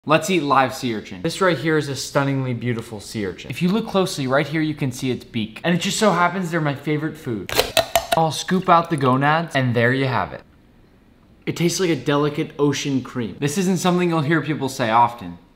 Let's eat live sea urchin. This right here is a stunningly beautiful sea urchin. If you look closely, right here you can see its beak. And it just so happens they're my favorite food. I'll scoop out the gonads, and there you have it. It tastes like a delicate ocean cream. This isn't something you'll hear people say often.